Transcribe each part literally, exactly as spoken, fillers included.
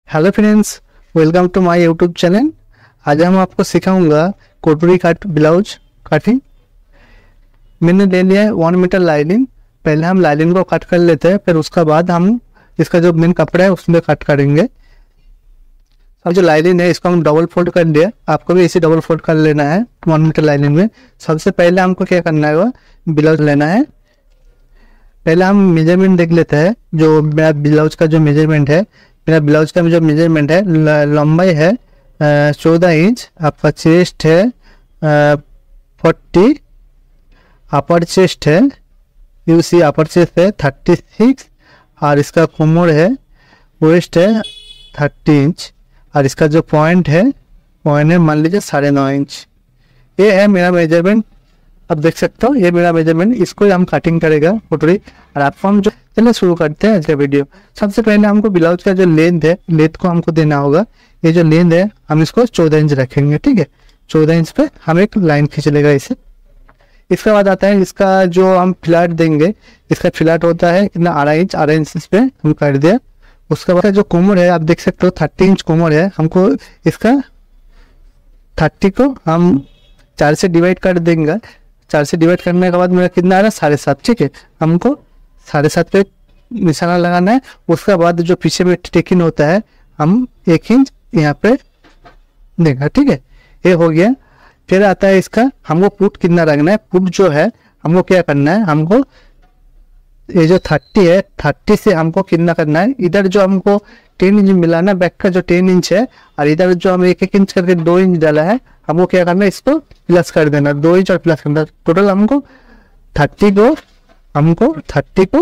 Hello friends, welcome to my YouTube channel. आज हम आपको सिखाऊंगा कोटरी कट ब्लाउज कटिंग। मैंने ले लिया है वन मीटर लाइनिंग। पहले हम लाइनिंग को कट कर लेते हैं, फिर उसका बाद हम इसका जो मेन कपड़ा है उसमें कट करेंगे। अब जो लाइनिंग है इसको हम डबल फोल्ड कर लिया, आपको भी इसी डबल फोल्ड कर लेना है वन मीटर लाइनिंग में। सबसे पहले हमको क्या करना है, ब्लाउज लेना है। पहले हम मेजरमेंट देख लेते हैं। जो मेरा ब्लाउज का जो मेजरमेंट है, मेरा ब्लाउज का जो मेजरमेंट है, लंबाई है चौदह इंच, आपका चेस्ट है फोर्टी, अपर चेस्ट है यू सी अपर चेस्ट है थर्टी सिक्स, और इसका कमर है वेस्ट है थर्टी इंच, और इसका जो पॉइंट है पॉइंट है मान लीजिए साढ़े नौ इंच। ये है मेरा मेजरमेंट। अब देख सकते हो ये मेरा मेजरमेंट, इसको हम कटिंग करेगा कोटरी। और आपको हम जो चलिए शुरू करते हैं आज का वीडियो। सबसे पहले हमको ब्लाउज का जो लेंथ है, लेंथ को हमको देना होगा। ये जो लेंथ है हम इसको चौदह इंच रखेंगे, ठीक है। चौदह इंच पे हम एक लाइन खींच लेगा इसे। इसके बाद आता है इसका जो हम फ्लैट देंगे। इसका फ्लैट होता है कितना, अढ़ाई इंच। अढ़ाई इंच पे हम कर दिया। उसके बाद जो कोमर है आप देख सकते हो थर्टी इंच कोमर है। हमको इसका थर्टी को हम चार से डिवाइड कर देंगे। चार से डिवाइड करने के बाद मेरा कितना आ रहा है, साढ़े सात, ठीक है। हमको साढ़े सात पे निशाना लगाना है। उसके बाद जो पीछे में टेकिन होता है हम एक इंच यहाँ पे देगा, ठीक है। ये हो गया। फिर आता है इसका हमको पुट कितना रखना है। पुट जो है हमको क्या करना है, हमको ये जो थर्टी है, थर्टी से हमको कितना करना है, इधर जो हमको टेन इंच मिला ना, बैक का जो टेन इंच है, और इधर जो हम एक एक इंच करके दो इंच डाला है, हमको क्या करना है, इसको प्लस कर देना। दो इंच और प्लस करना, टोटल हमको थर्टी को हमको थर्टी को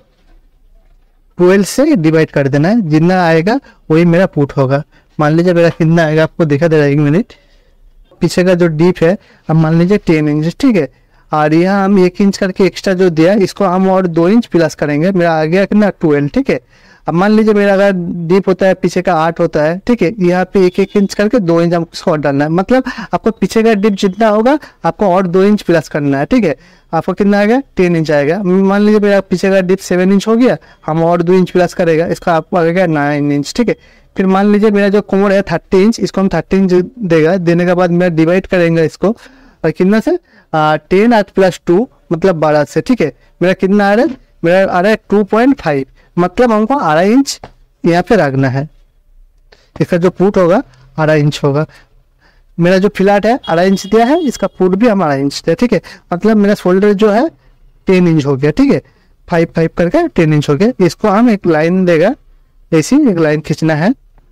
ट्वेल्व से डिवाइड कर देना है। जितना आएगा वही मेरा पुट होगा। मान लीजिए मेरा कितना आएगा, आपको दिखा दे रहा है एक मिनट। पीछे का जो डीप है अब मान लीजिए टेन इंच, ठीक है। और यहाँ हम एक इंच करके एक्स्ट्रा जो दिया इसको हम और दो इंच प्लस करेंगे। मेरा आ गया कितना, ट्वेल्व, ठीक है। अब मान लीजिए मेरा अगर डीप होता है पीछे का आठ होता है, ठीक है। यहाँ पे एक एक इंच करके दो इंच हमको और डालना है। मतलब आपको पीछे का डीप जितना होगा आपको और दो इंच प्लस करना है, ठीक है। आपको कितना आएगा, टेन इंच आएगा। मान लीजिए मेरा पीछे का डीप सेवन इंच हो गया, हम और दो इंच प्लस करेगा, इसका आपको आएगा नाइन इंच, ठीक है। फिर मान लीजिए मेरा जो कोमर है थर्टी इंच, इसको हम थर्टी इंच देगा। देने के बाद मेरा डिवाइड करेंगे इसको, और कितना से टेन आठ प्लस टू मतलब बारह से, ठीक है। मेरा कितना आ रहा है, मेरा आ रहा है टू पॉइंट फाइव, मतलब हमको अढ़ाई इंच यहाँ पे रखना है। इसका जो पुट होगा अढ़ाई इंच होगा। मेरा जो फ्लैट है अढ़ाई इंच दिया है, इसका पुट भी हम अढ़ाई इंच दिया, ठीक है। मतलब मेरा शोल्डर जो है टेन इंच हो गया, ठीक है। फाइव फाइव करके टेन इंच हो गया। इसको हम एक लाइन देगा, ऐसी एक लाइन खींचना है।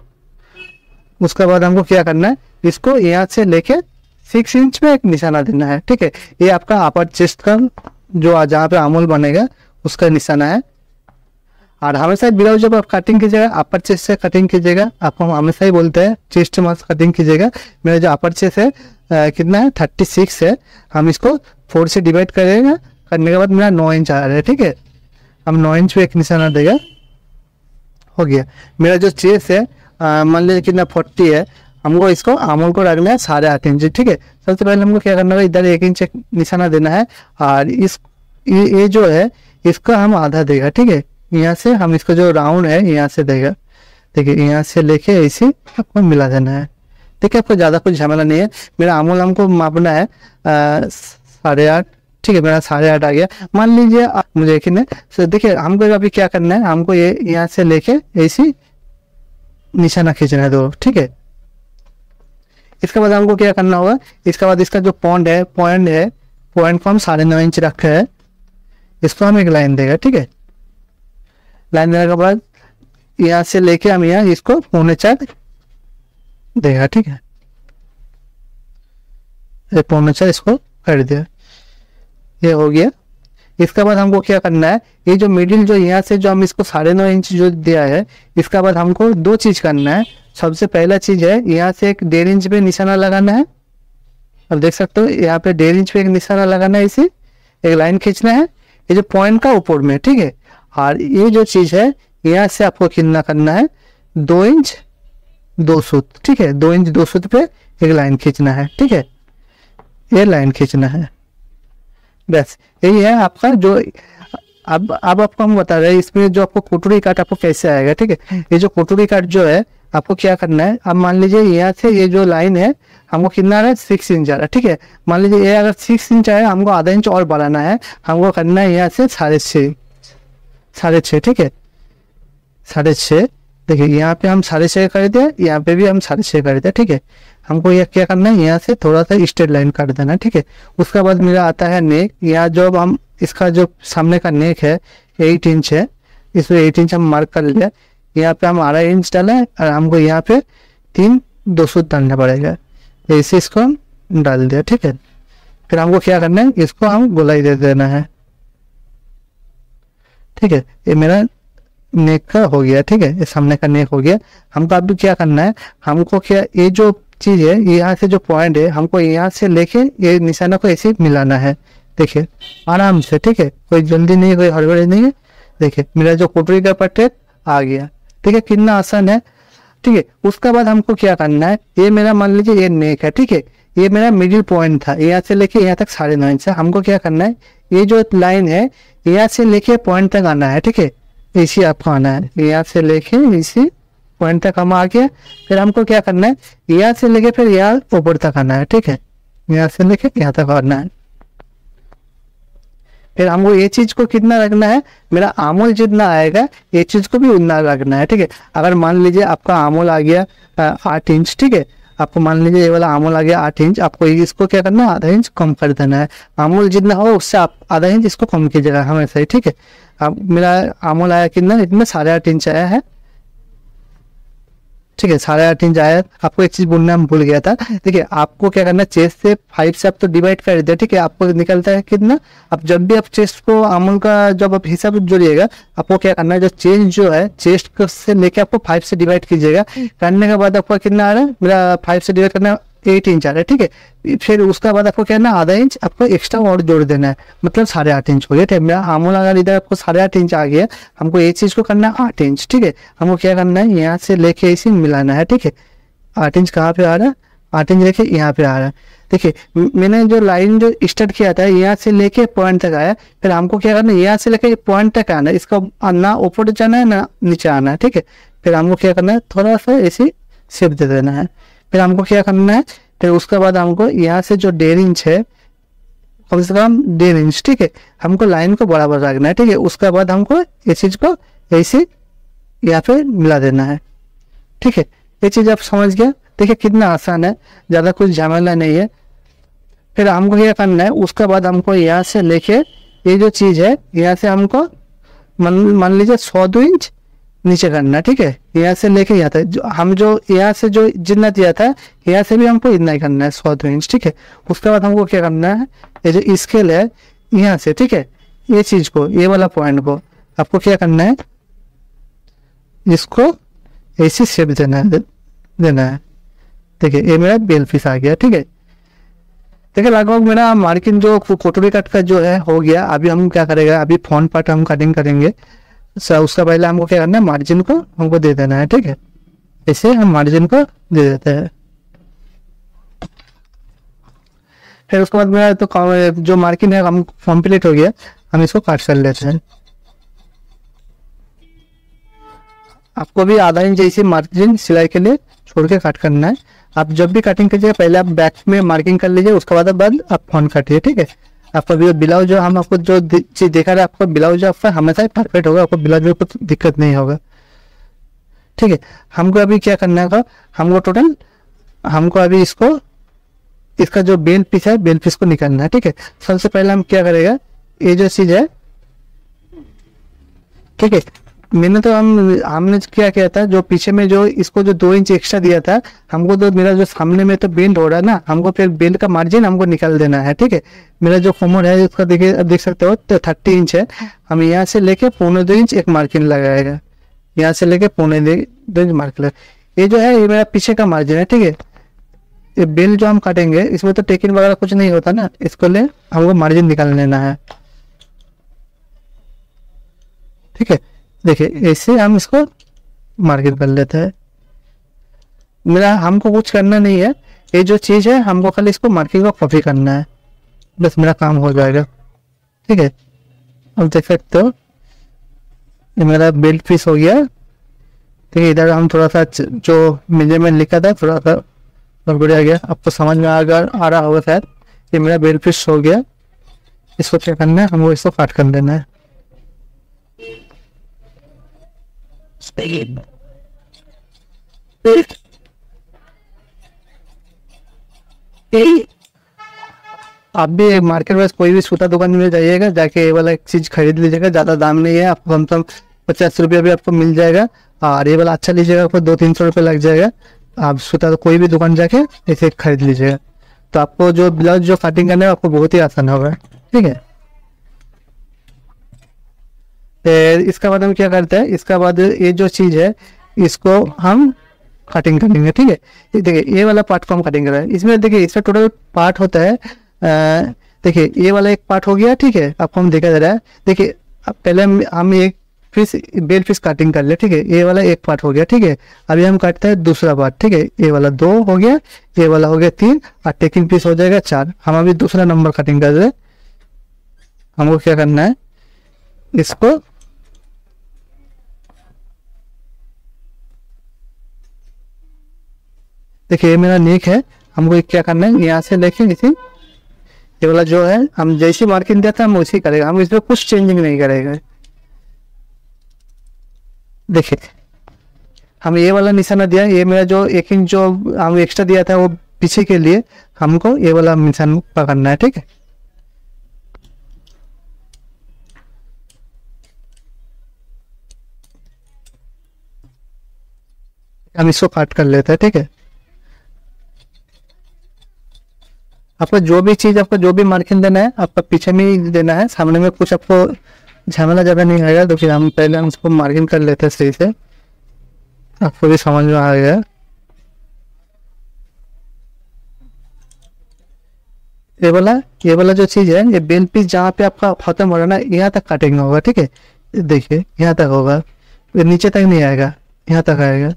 उसके बाद हमको क्या करना है, इसको यहाँ से लेके सिक्स इंच में एक निशाना देना है, ठीक है। ये आपका अपर चेस्ट का जो जहाँ पे आमोल बनेगा उसका निशाना है। और हमेशा ब्लाउज जब आप कटिंग कीजिएगा अपर चेस्ट से कटिंग कीजिएगा। आपको हम हमेशा ही बोलते हैं चेस्ट मस्त कटिंग कीजिएगा। मेरा जो अपर चेस्ट है आ, कितना है, थर्टी सिक्स है। हम इसको फोर से डिवाइड करेंगे। करने के बाद मेरा नौ इंच आ रहा है, ठीक है। हम नौ इंच पे एक निशाना देगा, हो गया। मेरा जो चेस्ट है मान लीजिए कितना फोर्टी है, हमको इसको आमोल को रखना है साढ़े आठ इंच, ठीक है। सबसे पहले हमको क्या करना है, इधर एक इंच निशाना देना है। और इस ये, ये जो है इसका हम आधा देगा, ठीक है। यहाँ से हम इसको जो राउंड है यहाँ से देगा, देखिए यहाँ से लेके ऐसे आपको मिला देना है। देखिए आपको ज़्यादा कुछ झमेला नहीं है। मेरा आमोल हमको मापना है साढ़े आठ, ठीक है। मेरा साढ़े आठ आ गया। मान लीजिए मुझे यकीन है। तो देखिए हमको अभी क्या करना है, हमको ये यहाँ से लेके ऐसी निशाना खींचना है दो, ठीक है। इसके बाद हमको क्या करना होगा, इसके बाद इसका जो पॉइंट है पॉइंट है पॉइंट को हम साढ़े नौ इंच रखे है। इसको हम एक लाइन देगा, ठीक है। लाइन देने के बाद यहाँ से लेके हम यहाँ इसको पौने चार देगा, ठीक है। ये पौने चार इसको कर दिया, ये हो गया। इसके बाद हमको क्या करना है, ये जो मिडिल जो यहाँ से जो हम इसको साढ़े नौ इंच जो दिया है, इसके बाद हमको दो चीज करना है। सबसे पहला चीज है यहाँ से एक डेढ़ इंच पे निशाना लगाना है। अब देख सकते हो यहाँ पे डेढ़ इंच पे एक निशाना लगाना है, इसी एक लाइन खींचना है ये जो पॉइंट का ऊपर में, ठीक है। और ये जो चीज है यहाँ से आपको कितना करना है, दो इंच दो सूत, ठीक है। दो इंच दो सूत पे एक लाइन खींचना है, ठीक है। ये लाइन खींचना है, बस यही है आपका जो। अब अब आपको हम बता रहे हैं इसमें जो आपको कोटरी काट आपको कैसे आएगा, ठीक है। ये जो कोटरी काट जो है आपको क्या करना है, अब मान लीजिए यहाँ से ये जो लाइन है हमको कितना आ रहा है, सिक्स इंच आ रहा है, ठीक है। मान लीजिए ये अगर सिक्स इंच आया, हमको आधा इंच और बढ़ाना है, हमको करना है यहाँ से साढ़े छः साढ़े छः ठीक है, साढ़े छः। देखिए यहाँ पे हम साढ़े छः कर दिया, यहाँ पे भी हम साढ़े छः कर दिया, ठीक है। हमको यह क्या करना है, यहाँ से थोड़ा सा स्ट्रेट लाइन काट देना है, ठीक है। उसके बाद मेरा आता है नेक। यहाँ जो हम इसका जो सामने का नेक है एट इंच है, इसमें एट इंच हम मार्क कर लिया। यहाँ पे हम आधा इंच डाला है और हमको यहाँ पे तीन दो सूत डालना पड़ेगा, ऐसे इसको हम डाल दिया, ठीक है। फिर हमको क्या करना है, इसको हम गोलाई दे देना है, ठीक है। ये मेरा नेक का हो गया, ठीक है, ये सामने का नेक हो गया। हमको अभी क्या करना है, हमको क्या ये जो चीज है, यहाँ से जो पॉइंट है हमको यहाँ से लेके ये निशाना को ऐसे मिलाना है, देखिए आराम से, ठीक है। कोई जल्दी नहीं, कोई हड़बड़ी नहीं है। देखिए मेरा जो कोटरी का पट्टे आ गया, ठीक है, कितना आसान है, ठीक है। उसके बाद हमको क्या करना है, ये मेरा मान लीजिए ये नेक है, ठीक है, ये मेरा मिडिल पॉइंट था, यहाँ से लेके यहाँ तक साढ़े नौ इंच है। हमको क्या करना है, ये जो लाइन है यहाँ से लेके पॉइंट तक आना है, ठीक है, इसी आपको आना है, यहाँ से लेके इसी पॉइंट तक हम आ गया। फिर हमको क्या करना है, यहाँ से लेके फिर यहाँ ऊपर तक आना है, ठीक है, यहाँ से लेके यहाँ तक आना है। फिर हमको ये चीज को कितना रखना है, मेरा आमोल जितना आएगा ये चीज को भी उतना रखना है, ठीक है। अगर मान लीजिए आपका आमोल आ गया आठ इंच, ठीक है, आपको मान लीजिए ये वाला आमोल आ गया आठ इंच, आपको इसको क्या करना है, आधा इंच कम कर देना है। आमोल जितना हो उससे आप आधा इंच इसको कम कीजिएगा हमेशा ही, ठीक है। अब मेरा आमोल आया कितना, इसमें साढ़े आठ इंच आया है, ठीक है, साढ़े आठ इंच आया। आपको एक चीज बोलना हम भूल गया था, देखिए आपको क्या करना है, चेस्ट से फाइव से आप तो डिवाइड कर दिया, ठीक है, आपको निकलता है कितना। अब जब भी आप चेस्ट को आमोल का जब आप हिसाब जोड़िएगा, आपको क्या करना है, जो चेस्ट जो है चेस्ट से लेके आपको फाइव से डिवाइड कीजिएगा। करने के बाद आपको कितना आ रहा है, मेरा फाइव से डिवाइड करना एट इंच आ रहा है, ठीक है। फिर उसके बाद आपको क्या करना, आधा इंच आपको एक्स्ट्रा और जोड़ देना है, मतलब साढ़े आठ इंच हो गया। मेरा आमोल अगर इधर आपको साढ़े आठ इंच आ गया, हमको ये चीज को करना है आठ इंच, ठीक है। हमको क्या करना है, यहाँ से लेके इसी मिलाना है, ठीक है। आठ इंच कहाँ पे आ रहा है, आठ इंच लेके यहाँ पे आ रहा है। देखिए मैंने जो लाइन जो स्टार्ट किया था यहाँ से लेके पॉइंट तक आया, फिर हमको क्या करना है, यहाँ से लेके पॉइंट तक आना है, इसका ना ऊपर जाना है ना नीचे आना है, ठीक है। फिर हमको क्या करना है, थोड़ा सा ऐसे शेप दे देना है। फिर हमको क्या करना है, फिर उसके बाद हमको यहाँ से जो डेढ़ इंच है, कम से कम डेढ़ इंच, ठीक है, हमको लाइन को बराबर रखना है, ठीक है। उसके बाद हमको इस चीज को ऐसे यहाँ पे मिला देना है, ठीक है। ये चीज आप समझ गया, देखिए कितना आसान है, ज्यादा कुछ झमेला नहीं है। फिर हमको क्या करना है, उसके बाद हमको यहाँ से लेके ये जो चीज है यहाँ से हमको मान मान लीजिए सौ दो इंच नीचे करना है, ठीक है। यहाँ से लेके यहाँ तक जो हम जो यहाँ से जो जितना दिया था यहाँ से भी हमको इतना ही करना है, सौ दो इंच, ठीक है। उसके बाद हमको क्या करना है, ये जो स्केल है यहाँ से, ठीक है, ये चीज को, ये वाला पॉइंट को आपको क्या करना है, इसको ऐसे शेप देना है, देना है। देखिए ये मेरा बेल पीस आ गया, ठीक है। देखिए लगभग मेरा मार्किंग जो कोटरी कट का जो है हो गया। अभी हम क्या करेगा, अभी फ्रंट पार्ट हम कटिंग करेंगे। सर उसका पहले हमको क्या करना है, मार्जिन को हमको दे देना है, ठीक है। ऐसे हम मार्जिन को दे देते हैं। फिर उसके बाद मेरा तो जो मार्किंग है हम कंप्लीट हो गया, हम इसको काट कर लेते हैं। आपको भी आधा इंच ऐसे मार्जिन सिलाई के लिए छोड़ के काट करना है। आप जब भी कटिंग कीजिए पहले आप बैक में मार्किंग कर लीजिए, उसके बाद बाद आप फ्रंट काटिए, ठीक है। आपका ब्लाउज जो हम आपको जो चीज देखा रहे, आपका ब्लाउज जो आपका हमेशा ही परफेक्ट होगा, आपको ब्लाउज में कुछ दिक्कत नहीं होगा, ठीक है। हमको अभी क्या करना है, हमको टोटल हमको अभी इसको इसका जो बेल पीस है बेल पीस को निकालना है, ठीक है। सबसे पहले हम क्या करेगा, ये जो चीज है, ठीक है, मैंने तो हम हमने क्या किया था, जो पीछे में जो इसको जो दो इंच एक्स्ट्रा दिया था, हमको तो मेरा जो सामने में तो बेल्ट हो रहा है ना, हमको फिर बेल्ट का मार्जिन हमको निकाल देना है, ठीक है। मेरा जो कमर है उसका देखिए, अब देख सकते हो तो थर्टी इंच है। हम यहाँ से लेके पौने दो इंच एक मार्जिन लगाएगा, यहाँ से लेके पौने दो इंच मार्क लगा। ये जो है ये मेरा पीछे का मार्जिन है, ठीक है। ये बेल्ट जो हम काटेंगे इसमें तो टेकिंग वगैरह कुछ नहीं होता ना, इसको ले हमको मार्जिन निकाल लेना है, ठीक है। देखिए ऐसे हम इसको मार्किंग कर लेते हैं। मेरा हमको कुछ करना नहीं है, ये जो चीज है हमको खाली इसको मार्किंग को कॉपी करना है, बस मेरा काम हो जाएगा, ठीक है। अब देख सकते हो ये मेरा बेल्ट पीस हो गया, देखिए इधर हम थोड़ा सा जो मेजरमेंट लिखा था थोड़ा सा गड़बड़ी आ गया, आपको समझ में आ आ रहा होगा शायद। ये मेरा बेल फिश हो गया, इसको क्या करना है, हमको इसको काट कर देना है। आप भी मार्केट में कोई भी सूता दुकान में जाइएगा, जाके ये वाला एक चीज खरीद लीजिएगा, ज्यादा दाम नहीं है, आपको कम से कम पचास रुपया भी आपको मिल जाएगा। और ये वाला अच्छा लीजिएगा आपको दो तीन सौ रुपये लग जाएगा। आप सूता तो कोई भी दुकान जाके इसे खरीद लीजिएगा, तो आपको जो ब्लाउज जो कटिंग करना है आपको बहुत ही आसान होगा। ठीक है, इसका बाद हम क्या करते हैं, इसका बाद ये जो चीज है इसको हम कटिंग करेंगे। ठीक है, देखिए ये वाला पार्ट को हम कटिंग कर रहे हैं। इसमें देखिए इसमें टोटल पार्ट होता है, देखिए ये वाला एक पार्ट हो गया। ठीक है, आपको हम देखा जा रहा है। देखिए अब पहले हम हम एक फिश बेल फिश कटिंग कर ले। ठीक है, ये वाला एक पार्ट हो गया। ठीक है, अभी हम काटते हैं दूसरा पार्ट। ठीक है, ये वाला दो हो गया, ये वाला हो गया तीन, और टेकिंग पीस हो जाएगा चार। हम अभी दूसरा नंबर कटिंग कर रहे हैं। हमको क्या करना है, इसको देखिए ये मेरा नेक है, हमको क्या करना है, यहाँ से लेके इसी ये वाला जो है हम जैसी मार्किंग दिया था हम उसी करेगा, हम इसमें कुछ चेंजिंग नहीं करेंगे। देखिए हम ये वाला निशाना दिया, ये मेरा जो एक इंच जो हम एक्स्ट्रा दिया था वो पीछे के लिए हमको ये वाला निशान पकड़ना है। ठीक है, हम इसको काट कर लेते हैं। ठीक है, आपका जो भी चीज आपका जो भी मार्किंग देना है आपका पीछे में ही देना है, सामने में कुछ आपको झमेला ज्यादा नहीं आएगा। तो फिर हम पहले हम इसको मार्किंग कर लेते हैं सही से, आपको भी समझ में आ गया। ये वाला ये वाला जो चीज है, ये बेल पीस जहाँ पे आपका खत्म हो रहा है ना, यहाँ तक काटेंगे होगा। ठीक है, देखिए यहाँ तक होगा, नीचे तक नहीं आएगा, यहाँ तक आएगा।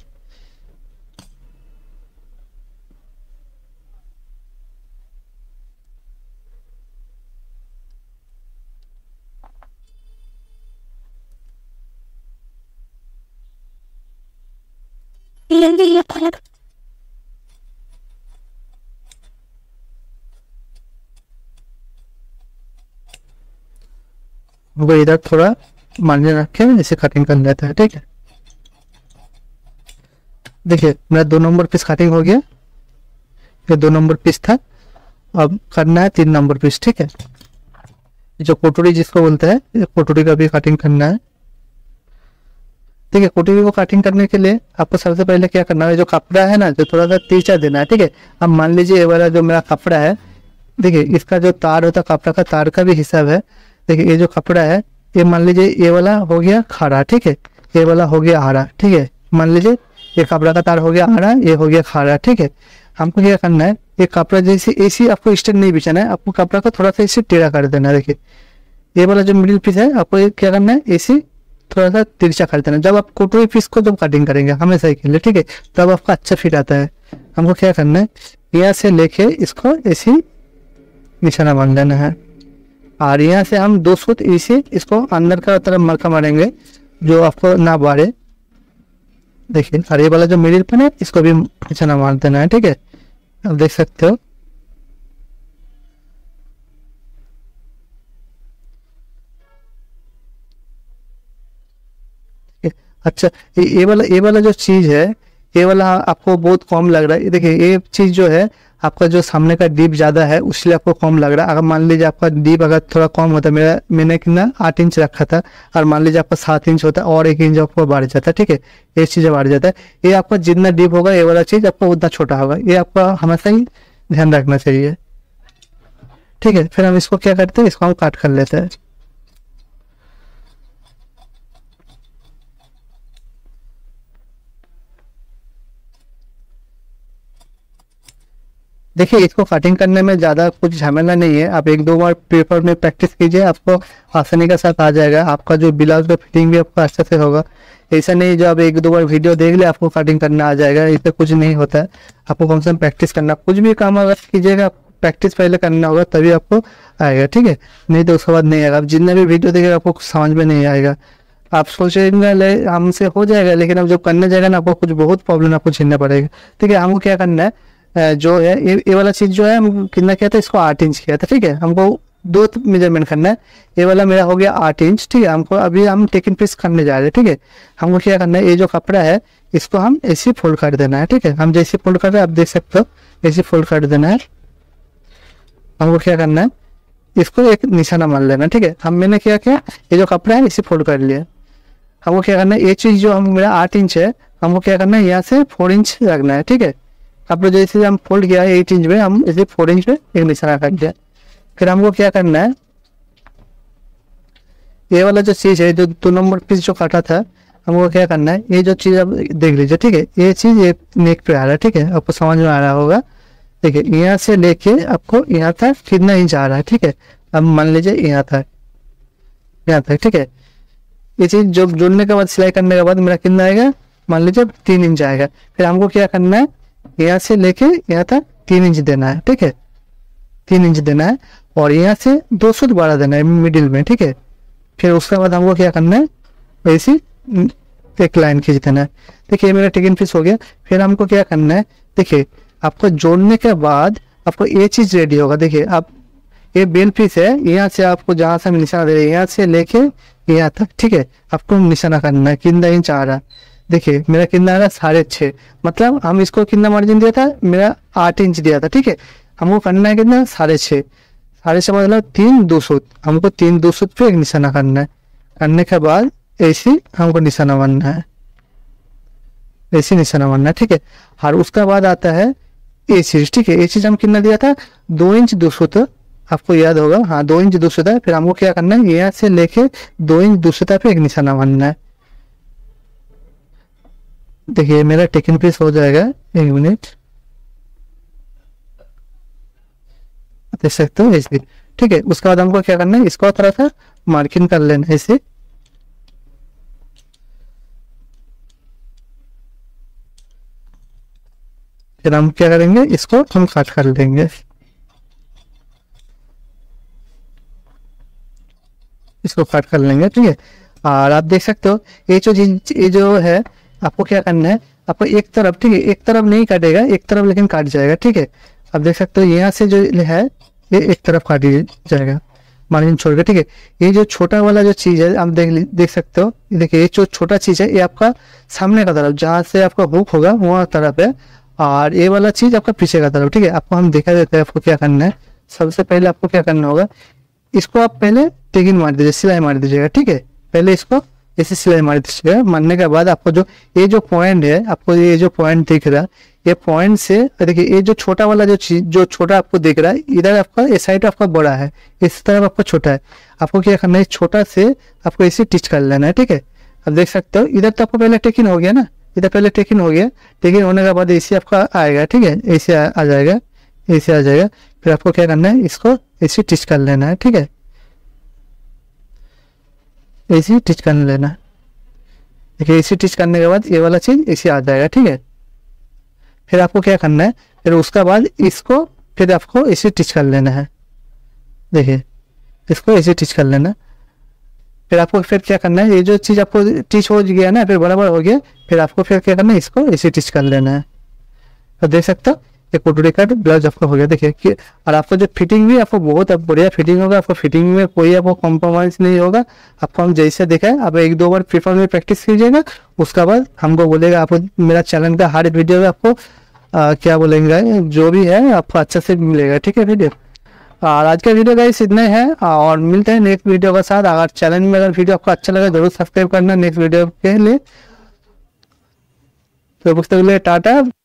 वो इधर थोड़ा मार्जिन रख के इसे कटिंग कर लेता है। ठीक है, देखिए मेरा दो नंबर पीस कटिंग हो गया, ये दो नंबर पीस था, अब करना है तीन नंबर पीस। ठीक है, जो कोटोरी जिसको बोलते हैं, कोटोरी का भी कटिंग करना है। ठीक है, कोटोरी को कटिंग करने के लिए आपको सबसे पहले क्या करना है, जो कपड़ा है ना जो थोड़ा सा तिरछा देना है। ठीक है, अब मान लीजिए ये वाला जो मेरा कपड़ा है, देखिए इसका जो तार होता है कपड़ा का तार का भी हिसाब है। देखिए ये जो कपड़ा है ये मान लीजिए ये वाला हो गया खाड़ा। ठीक है, ये वाला हो गया आड़ा। ठीक है, मान लीजिए ये कपड़ा का तार हो गया आड़ा, ये हो गया खाड़ा। ठीक है, हमको क्या करना है, ये कपड़ा जैसे ऐसी आपको स्ट्रेट नहीं बिछाना है, आपको कपड़ा को थोड़ा सा इसे टेढ़ा कर देना है। देखिए ये वाला जो मिडिल पीस है आपको ये क्या करना है, ऐसे थोड़ा सा तिरछा कर देना। जब आप कोटोरी पीस को जब कटिंग करेंगे हमेशा के लिए, ठीक है, तब आपका अच्छा फिट आता है। हमको क्या करना है, यहाँ से लेके इसको ऐसे निशाना बांध देना है, और यहाँ से हम दो सूत इसे इसको अंदर का तरफ मरका मारेंगे जो आपको ना बाढ़े। देखिए और ये वाला जो मिडिल पेन है इसको भी निशाना मार देना है। ठीक है, अब देख सकते हो। अच्छा ये, ये वाला ये वाला जो चीज है ये वाला आपको बहुत कम लग रहा है। देखिए ये चीज जो है आपका जो सामने का डीप ज्यादा है उसलिए आपको कम लग रहा है। अगर मान लीजिए आपका डीप अगर थोड़ा कम होता, मेरा मैंने कितना आठ इंच रखा था, और मान लीजिए आपका सात इंच होता और एक इंच आपको बढ़ जाता है। ठीक है, ये चीज बढ़ जाता है। ये आपका जितना डीप होगा ये वाला चीज आपको उतना छोटा होगा, ये आपका हमेशा ही ध्यान रखना चाहिए। ठीक है, फिर हम इसको क्या करते हैं, इसको हम काट कर लेते हैं। देखिए इसको कटिंग करने में ज़्यादा कुछ झमेला नहीं है, आप एक दो बार पेपर में प्रैक्टिस कीजिए, आपको आसानी के साथ आ जाएगा। आपका जो ब्लाउज का फिटिंग भी आपको अच्छे से होगा। ऐसा नहीं जो आप एक दो बार वीडियो देख ले आपको कटिंग करना आ जाएगा, इससे कुछ नहीं होता है। आपको कम से कम प्रैक्टिस करना, कुछ भी काम अगर कीजिएगा प्रैक्टिस पहले करना होगा तभी आपको आएगा। ठीक है, नहीं तो उसके बाद नहीं आएगा। आप जितना भी वीडियो देखेगा आपको समझ में नहीं आएगा। आप सोचेंगे ले हमसे हो जाएगा, लेकिन अब जब करने जाएगा ना आपको कुछ बहुत प्रॉब्लम आपको झेलना पड़ेगा। ठीक है, हमको क्या करना है, अ, जो है ये ये वाला चीज़ जो है हम कितना किया था, इसको आठ इंच किया था। ठीक है, हमको दो मेजरमेंट करना है। ये वाला मेरा हो गया आठ इंच। ठीक है, हमको अभी हम टेकिंग पीस करने जा रहे हैं। ठीक है, हमको क्या करना है, ये जो कपड़ा है इसको हम ऐसे फोल्ड कर देना है। ठीक है, हम जैसे फोल्ड कर रहे हैं आप देख सकते हो, ऐसे फोल्ड कर देना है। हमको क्या करना है, इसको एक निशाना मान लेना। ठीक है, हम मैंने क्या किया, ये जो कपड़ा है इसे फोल्ड कर लिया। हमको क्या करना है, ये चीज़ जो हम मेरा आठ इंच है, हमको क्या करना है, यहाँ से फोर इंच रखना है। ठीक है, कपड़ा जैसे हम फोल्ड किया है एट इंच में, हम इसे फोर इंच में एक निशाना कर दिया। फिर हमको क्या करना है, ये वाला जो चीज़ है, जो दो नंबर पीस जो काटा था, हमको क्या करना है, ये जो चीज़ आप देख लीजिए। ठीक है, ये चीज़ ये नेक पे आ रहा है। ठीक है, आपको समझ में आ रहा होगा। देखिए, यहाँ से लेके आपको यहाँ तक कितना इंच आ रहा है। ठीक है, अब मान लीजिए यहाँ तक, यहाँ तक। ठीक है, ये चीज़ जो जोड़ने के बाद सिलाई करने के बाद मेरा कितना आएगा, मान लीजिए तीन इंच आएगा। फिर हमको क्या करना है, यहाँ से लेके यहाँ तक तीन इंच देना है। ठीक है, तीन इंच देना है और यहाँ से दो सौ दोबारा देना है मिडिल में। ठीक है, फिर उसके बाद हमको क्या करना है, वैसे एक लाइन खींच देना है। देखिए, मेरा टेकिंग पीस हो गया। फिर हमको क्या करना है, देखिए आपको जोड़ने के बाद आपको ये चीज़ रेडी होगा। देखिए, आप ये बेल पीस है, यहाँ से आपको जहाँ से हम निशाना दे रहे हैं, यहाँ से लेके यहाँ तक। ठीक है, आपको निशाना करना है कितना इंच आ रहा है। देखिए, मेरा कितना आ रहा है, साढ़े छः। मतलब हम इसको कितना मार्जिन दिया था, मेरा आठ इंच दिया था। ठीक है, हमको करना है कितना, साढ़े छः। साढ़े छः मतलब तीन दो सूत, हमको तीन दो सूत पे एक निशाना करना है। करने के बाद ऐसे हमको निशाना बनना है, ऐसे निशाना बनना है। ठीक है, और उसका बाद आता है ये चीज़। ठीक है, ये चीज़ हम कितना दिया था, दो इंच दो सूत, आपको याद होगा। हाँ, दो इंच दो सूता है। फिर हमको क्या करना है, यहाँ से लेके दो इंच दो सूता पे एक निशाना बनना है। देखिए, मेरा टेकिंग पीस हो जाएगा, एक मिनट देख सकते हो ऐसे। ठीक है, उसके बाद हमको क्या करना है, इसको थोड़ा सा मार्किंग कर लेना है ऐसे। फिर हम क्या करेंगे, इसको हम काट कर लेंगे। इसको काट कर लेंगे। ठीक है, और आप देख सकते हो ये जो ये जो है, आपको क्या करना है, आपको एक तरफ, ठीक है, एक तरफ नहीं काटेगा, एक तरफ लेकिन काट जाएगा। ठीक है, आप देख सकते हो यहाँ से जो है ये एक तरफ काट जाएगा मार्जिन छोड़ के। ठीक है, ये जो छोटा वाला जो चीज़ है आप देख देख सकते हो। देखिए, ये जो छोटा चीज़ है ये आपका सामने का तरफ, जहाँ से आपका हुक होगा वहाँ तरफ है, और ये वाला चीज़ आपका पीछे का तरफ। ठीक है, आपको हम दिखा देते हैं आपको क्या करना है। सबसे पहले आपको क्या करना होगा, इसको आप पहले टेकिंग मार दीजिए, सिलाई मार दीजिएगा। ठीक है, पहले इसको ऐसे सिलाई मार दीजिएगा। मारने के बाद आपको जो ये जो पॉइंट है, आपको ये जो पॉइंट दिख रहा है, ये पॉइंट से देखिए, ये जो छोटा वाला जो चीज जो छोटा आपको दिख रहा है, इधर आपका ये साइड आपका बड़ा है, इस तरफ आपका छोटा है। आपको क्या करना है, छोटा से आपको ऐसे टिच कर लेना है। ठीक है, अब देख सकते हो इधर तो आपको पहले टेकिंग हो गया ना, इधर पहले टेकिंग हो गया। टेकिंग होने के बाद ऐसे आपका आएगा। ठीक है, ऐसे आ, आ जाएगा, ऐसे आ जाएगा। फिर आपको क्या करना है, इसको ऐसे टिच कर लेना है। ठीक है, ऐसे टिच कर लेना है। देखिए, ऐसे टिच करने के बाद ये वाला चीज ऐसे आ जाएगा। ठीक है, फिर आपको क्या करना है, फिर उसका बाद इसको फिर आपको ऐसे टिच कर लेना है। देखिए, इसको ऐसे टिच कर लेना। फिर आपको फिर क्या करना है, ये जो चीज़ आपको टिच हो गया ना, फिर बराबर हो गया, फिर आपको फिर क्या करना है, इसको ऐसे टिच कर लेना है। तो देख सकते हो एक कुटुरी कट ब्लाउज आपका हो गया। देखिए कि, और आपको जो फिटिंग भी आपको बहुत बढ़िया फिटिंग होगा। आपको फिटिंग में कोई आपको कॉम्प्रोमाइज नहीं होगा। आपको हम जैसे देखा है, आप एक दो बार पेपर में प्रैक्टिस कीजिएगा, उसके बाद हमको बोलेगा। आपको मेरा चैनल का हर वीडियो में आपको आ, क्या बोलेंगे, जो भी है आपको अच्छा से मिलेगा। ठीक है वीडियो, और आज का वीडियो गाइस इतना है, और मिलते हैं नेक्स्ट वीडियो के साथ। अगर चैनल में अगर वीडियो आपको अच्छा लगे जरूर सब्सक्राइब करना नेक्स्ट वीडियो के लिए। तो पुस्तक के लिए टाटा।